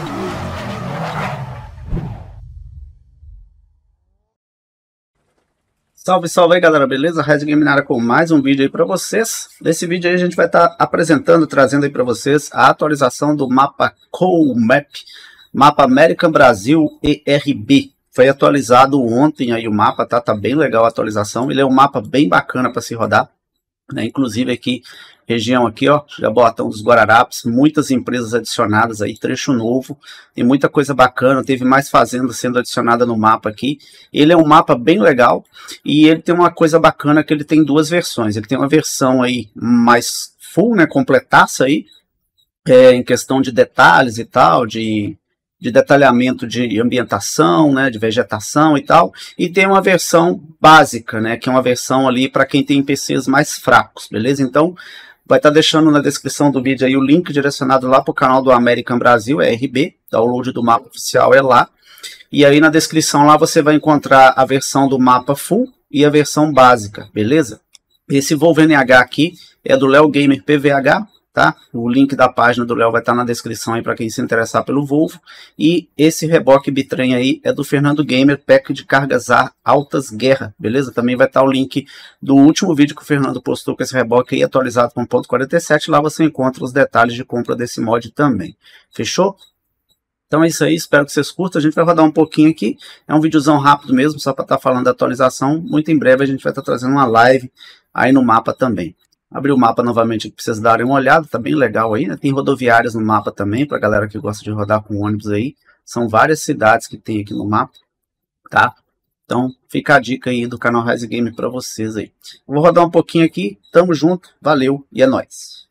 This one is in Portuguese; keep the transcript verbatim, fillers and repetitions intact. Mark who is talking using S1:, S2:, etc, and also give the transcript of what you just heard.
S1: Salve, salve aí galera, beleza? Red Game na área com mais um vídeo aí para vocês. Nesse vídeo aí a gente vai estar tá apresentando, trazendo aí para vocês a atualização do mapa CoolMap, mapa American Brasil E R B. Foi atualizado ontem aí o mapa, tá? Tá bem legal a atualização, ele é um mapa bem bacana para se rodar, né? Inclusive aqui, região aqui, ó, Jabotão dos Guararapes, muitas empresas adicionadas aí, trecho novo, tem muita coisa bacana, teve mais fazendas sendo adicionada no mapa aqui. Ele é um mapa bem legal e ele tem uma coisa bacana que ele tem duas versões. Ele tem uma versão aí mais full, né, completaça aí, é, em questão de detalhes e tal, de, de detalhamento de ambientação, né, de vegetação e tal, e tem uma versão básica, né, que é uma versão ali para quem tem P Cs mais fracos, beleza? Então vai estar tá deixando na descrição do vídeo aí o link direcionado lá para o canal do American Brasil E R B, download do mapa oficial é lá. E aí na descrição lá você vai encontrar a versão do mapa full e a versão básica, beleza? Esse Volvo N H aqui é do Léo Gamer P V H, tá? O link da página do Léo vai estar tá na descrição aí para quem se interessar pelo Volvo. E esse reboque bitrem aí é do Fernando Gamer, pack de cargas A Altas Guerra, beleza? Também vai estar tá o link do último vídeo que o Fernando postou com esse reboque aí atualizado com ponto quarenta e sete. Lá você encontra os detalhes de compra desse mod também. Fechou? Então é isso aí, espero que vocês curtam. A gente vai rodar um pouquinho aqui, é um videozão rápido mesmo, só para estar tá falando da atualização. Muito em breve a gente vai estar tá trazendo uma live aí no mapa também. Abrir o mapa novamente para vocês darem uma olhada, tá bem legal aí, né? Tem rodoviárias no mapa também, para galera que gosta de rodar com ônibus aí. São várias cidades que tem aqui no mapa, tá? Então fica a dica aí do canal Rise Game para vocês aí. Vou rodar um pouquinho aqui, tamo junto, valeu e é nóis!